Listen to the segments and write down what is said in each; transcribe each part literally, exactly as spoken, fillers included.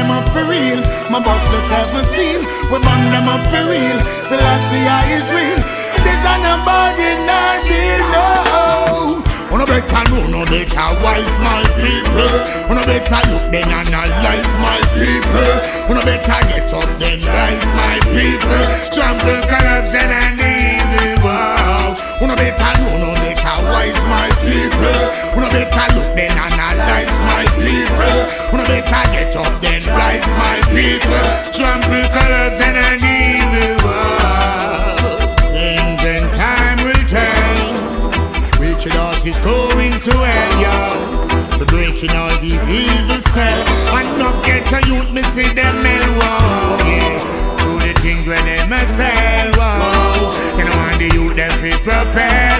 them up for real. My boss the seven seal. We burn them up for real. Selassie I is real. This a nobody not deal, no. Wanna better know, no better wise my people. Wanna better look then analyze my people. Wanna better get up then rise my people. Trample corruption and evil, wow. Wanna better know, no better wise my people. Wanna better look then analyze my people. Wanna better get up then rise my people. Trample corruption and evil, wow. Things and time will tell. Wicked horse is going to hell, yo. We're breaking all these evil spells. Enough get a youth, me see them melt, wow. Yeah, through the things where they must sell, wow. You know want the youth them feel propel,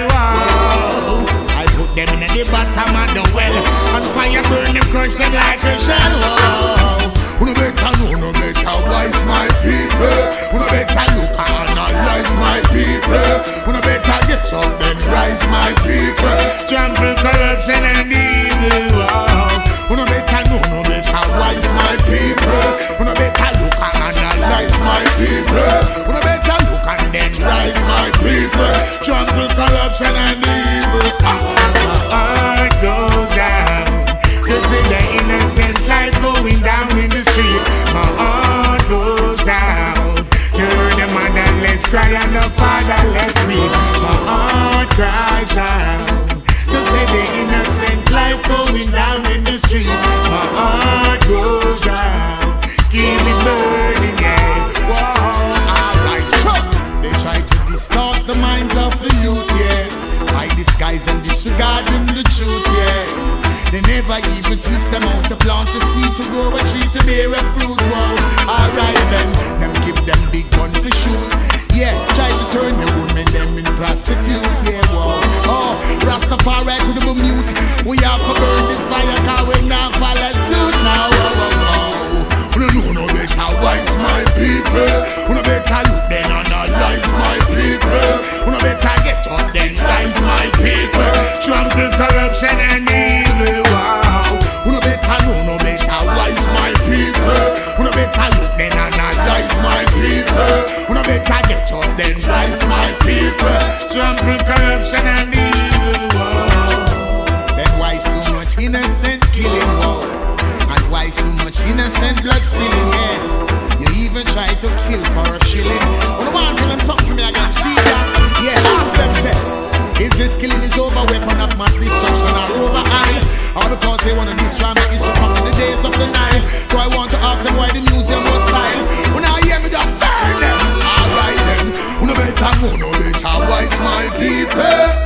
wow. I put them in the bottom of the well. On fire burn them, crush them like a shell, wow. Wanna better know, no better wise my people. Wanna better look and analyze my people. Wanna better get up then rise my people. Trample corruption and evil, wow. Wanna better know, no better wise my people. Wanna better look and analyze my people. Wanna better look and then rise my people. Trample corruption and evil. My heart goes down to see the innocent life going down in the street. My heart goes out to hear the motherless cry and the fatherless weep. My heart cries out to see the innocent life going down in the street. My heart goes out, keep it burning, yeah. Whoa, alright, sure. They try to distort the minds of the youth, yeah, by disguise and disregarding the truth, yeah. They never even teach them how to plant a seed, to grow a tree, to bear a fruit. Wow, alright then, them give them big gun to shoot. Yeah, try to turn the women them in prostitute. Yeah, wow. Oh, Rastafari could be mute. We have to burn this fire, cause we now follow suit now. Wow, wow, wow. We don't know no better wise my people. We no better look then analyze my people. We no better get up then rise my people. Trample corruption and evil, wow. We no better know, no better wise my people. We no better look then analyze my people. We no better get up then rise my people. Trample corruption and evil, wow. Then why so much innocent killing, wow? And why so much innocent blood spilling, yeah? You even try to kill for a shilling. When I want to tell them something for me, I can see that. Yeah, ask them, say, is this killing is over, weapon of mass destruction or over eye? All because they want to destroy my history from the days of the night. So I want to ask them why the museum was signed. When I hear me just burn them. Alright then, no better know, no better wise my people.